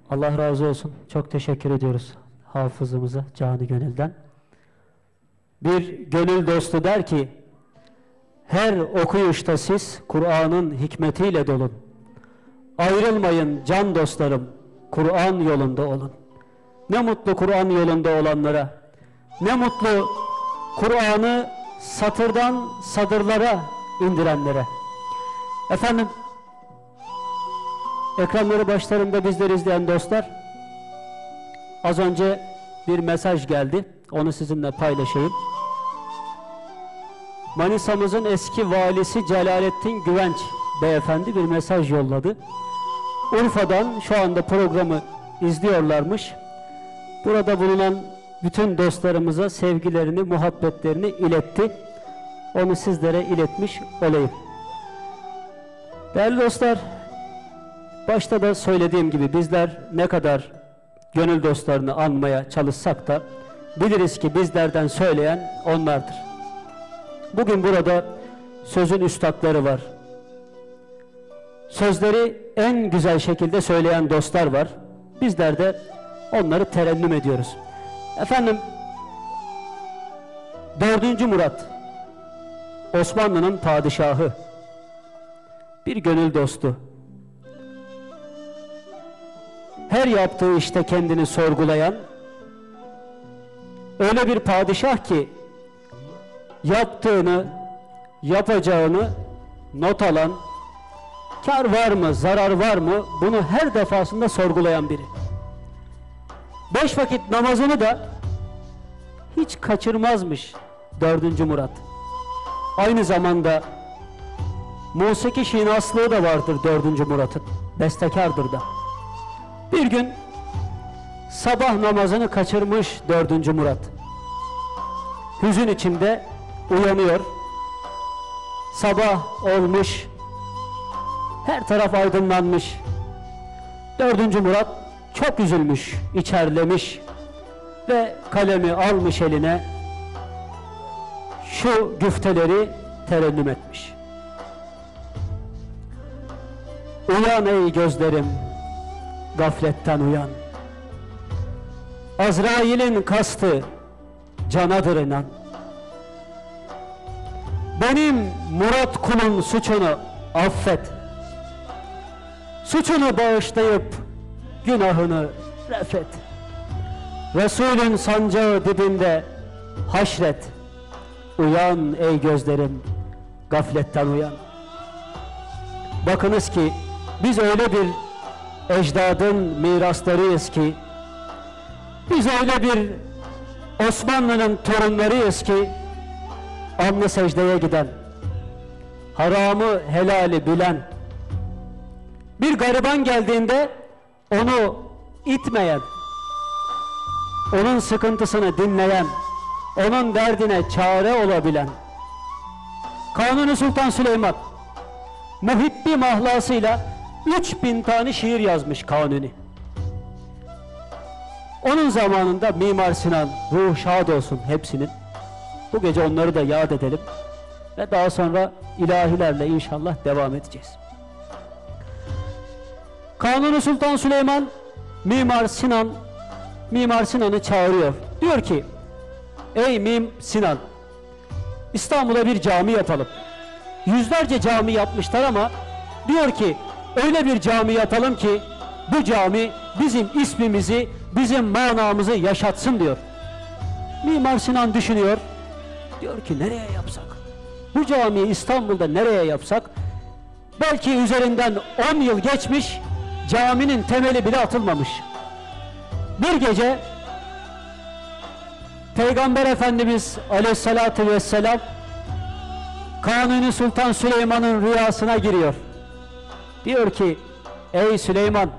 Allah razı olsun. Çok teşekkür ediyoruz hafızımıza canı gönülden. Bir gönül dostu der ki, her okuyuşta siz Kur'an'ın hikmetiyle dolun. Ayrılmayın can dostlarım, Kur'an yolunda olun. Ne mutlu Kur'an yolunda olanlara, ne mutlu Kur'an'ı satırdan sadırlara indirenlere. Efendim, ekranları başlarında bizleri izleyen dostlar, az önce bir mesaj geldi, onu sizinle paylaşayım. Manisa'mızın eski valisi Celalettin Güvenç beyefendi bir mesaj yolladı. Urfa'dan şu anda programı izliyorlarmış. Burada bulunan bütün dostlarımıza sevgilerini, muhabbetlerini iletti. Onu sizlere iletmiş olayım. Değerli dostlar, başta da söylediğim gibi bizler ne kadar gönül dostlarını anmaya çalışsak da biliriz ki bizlerden söyleyen onlardır. Bugün burada sözün üstadları var. Sözleri en güzel şekilde söyleyen dostlar var. Bizler de onları terennüm ediyoruz. Efendim, 4. Murat, Osmanlı'nın padişahı, bir gönül dostu. Her yaptığı işte kendini sorgulayan, öyle bir padişah ki, yaptığını, yapacağını not alan, kar var mı, zarar var mı, bunu her defasında sorgulayan biri. 5 vakit namazını da hiç kaçırmazmış 4. Murat. Aynı zamanda musiki şinaslığı da vardır 4. Murat'ın. Bestekardır da. Bir gün sabah namazını kaçırmış 4. Murat. Hüzün içinde uyanıyor. Sabah olmuş. Her taraf aydınlanmış. 4. Murat çok üzülmüş, içerlemiş ve kalemi almış eline, şu güfteleri terennüm etmiş. Uyan ey gözlerim, gafletten uyan. Azrail'in kastı canadır inan. Benim Murat kulun suçunu affet. Suçunu bağışlayıp günahını refet. Resulün sancağı dibinde haşret. Uyan ey gözlerim, gafletten uyan. Bakınız ki biz öyle bir ecdadın miraslarıyız ki, biz öyle bir Osmanlı'nın torunlarıyız ki, alnı secdeye giden, haramı helali bilen, bir gariban geldiğinde onu itmeyen, onun sıkıntısını dinleyen, onun derdine çare olabilen, Kanuni Sultan Süleyman muhibbi mahlasıyla 3000 tane şiir yazmış Kanuni. Onun zamanında Mimar Sinan, ruh şad olsun hepsinin. Bu gece onları da yad edelim ve daha sonra ilahilerle inşallah devam edeceğiz. Kanuni Sultan Süleyman Mimar Sinan'ı çağırıyor. Diyor ki, ey Sinan, İstanbul'a bir cami yapalım. Yüzlerce cami yapmışlar ama diyor ki, öyle bir cami yapalım ki bu cami bizim ismimizi, bizim manamızı yaşatsın diyor. Mimar Sinan düşünüyor. Diyor ki, nereye yapsak? Bu camiyi İstanbul'da nereye yapsak? Belki üzerinden 10 yıl geçmiş, caminin temeli bile atılmamış. Bir gece Peygamber Efendimiz Aleyhisselatü Vesselam Kanuni Sultan Süleyman'ın rüyasına giriyor. Diyor ki, ey Süleyman,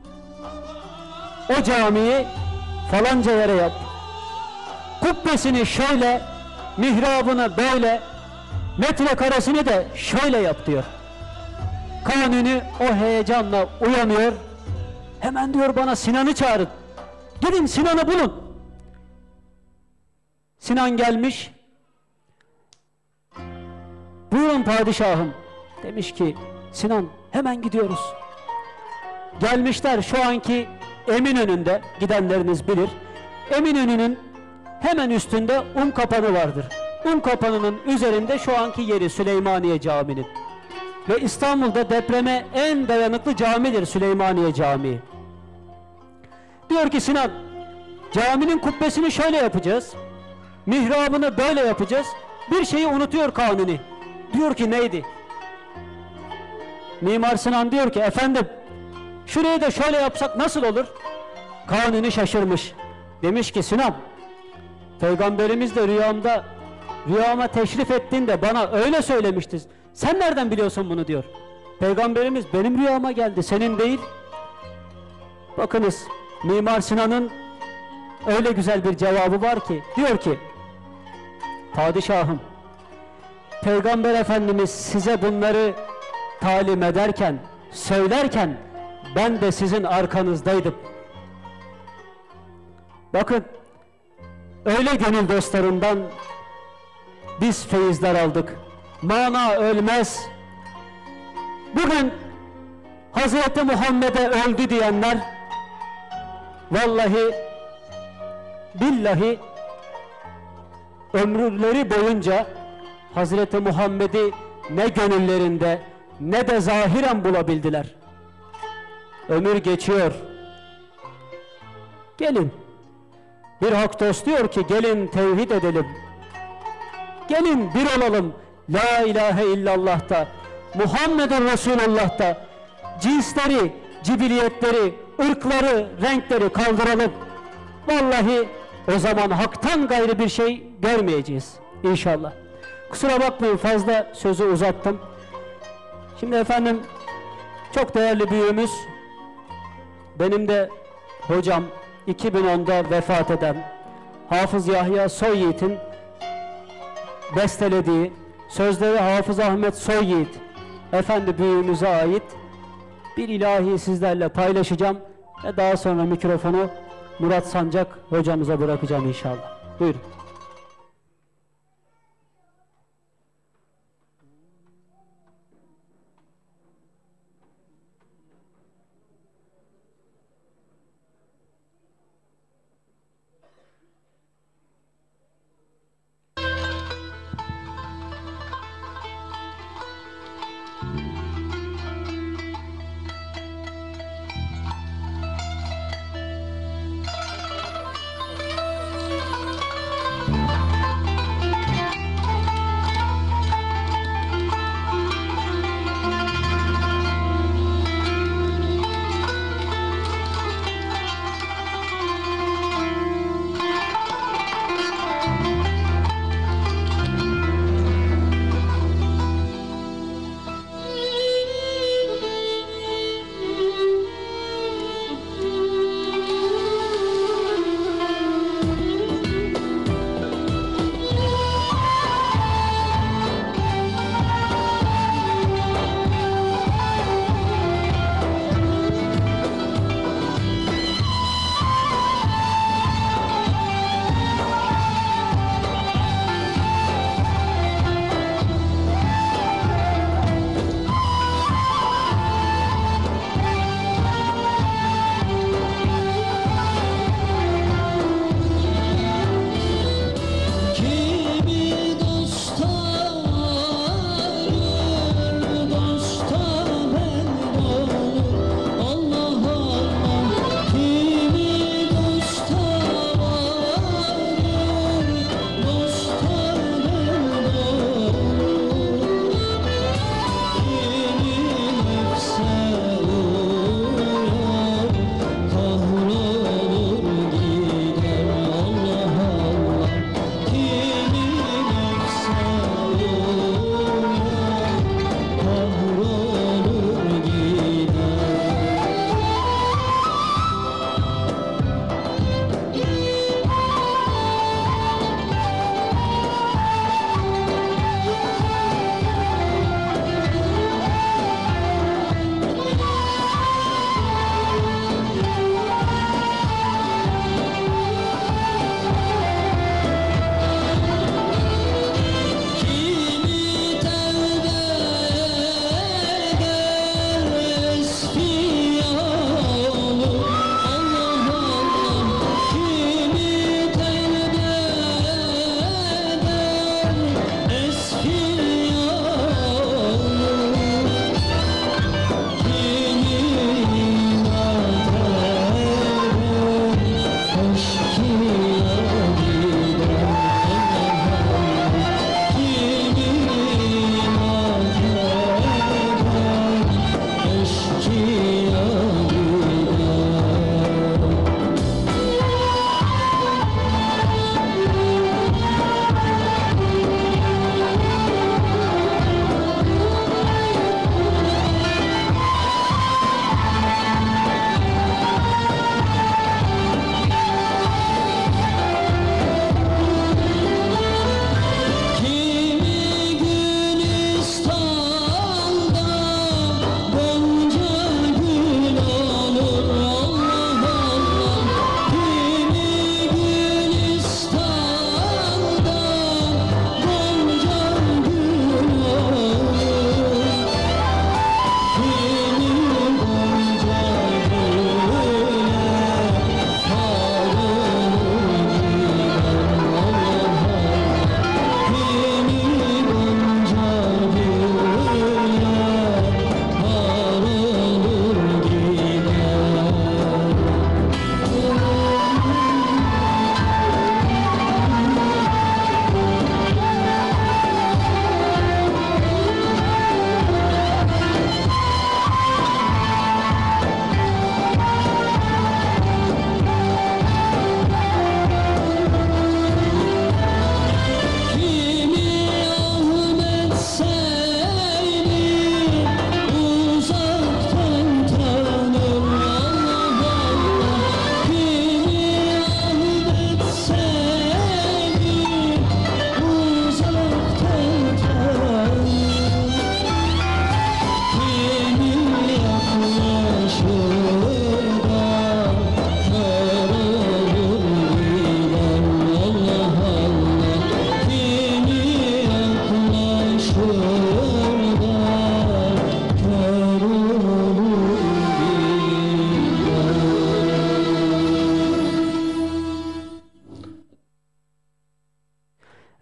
o camiyi falanca yere yap. Kubbesini şöyle, mihrabını böyle, metrekaresini de şöyle yap diyor. Kanuni o heyecanla uyanıyor. Hemen diyor, bana Sinan'ı çağırın. Gidin Sinan'ı bulun. Sinan gelmiş. Buyurun padişahım. Demiş ki, Sinan, hemen gidiyoruz. Gelmişler şu anki Eminönü'nde, gidenleriniz bilir. Eminönü'nün hemen üstünde Unkapanı vardır. Unkapanı'nın üzerinde şu anki yeri Süleymaniye Camii'nin. Ve İstanbul'da depreme en dayanıklı camidir Süleymaniye Camii. Diyor ki Sinan, caminin kubbesini şöyle yapacağız, mihrabını böyle yapacağız. Bir şeyi unutuyor Kanuni. Diyor ki neydi? Mimar Sinan diyor ki efendim, şurayı da şöyle yapsak nasıl olur? Kanuni şaşırmış. Demiş ki Sinan, Peygamberimiz de rüyama teşrif ettiğinde bana öyle söylemişti. Sen nereden biliyorsun bunu diyor. Peygamberimiz benim rüyama geldi, senin değil. Bakınız Mimar Sinan'ın öyle güzel bir cevabı var ki, diyor ki padişahım, Peygamber Efendimiz size bunları talim ederken, söylerken ben de sizin arkanızdaydım. Bakın, öyle gönül dostlarından biz feyizler aldık. Mana ölmez. Bugün Hazreti Muhammed'e öldü diyenler vallahi billahi ömürleri boyunca Hazreti Muhammed'i ne gönüllerinde ne de zahiren bulabildiler. Ömür geçiyor. Gelin. Bir hak dost diyor ki gelin tevhid edelim. Gelin bir olalım. La ilahe illallah'ta, Muhammedun Resulullah'ta cinsleri, cibiliyetleri, ırkları, renkleri kaldıralım. Vallahi o zaman haktan gayrı bir şey görmeyeceğiz inşallah. Kusura bakmayın, fazla sözü uzattım. Şimdi efendim, çok değerli büyüğümüz, benim de hocam, 2010'da vefat eden Hafız Yahya Soyyiğit'in bestelediği, sözleri Hafız Ahmet Soyyiğit efendi büyüğümüze ait bir ilahi sizlerle paylaşacağım ve daha sonra mikrofonu Murat Sancak hocamıza bırakacağım inşallah. Buyurun.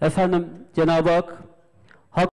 Efendim Cenab-ı Hak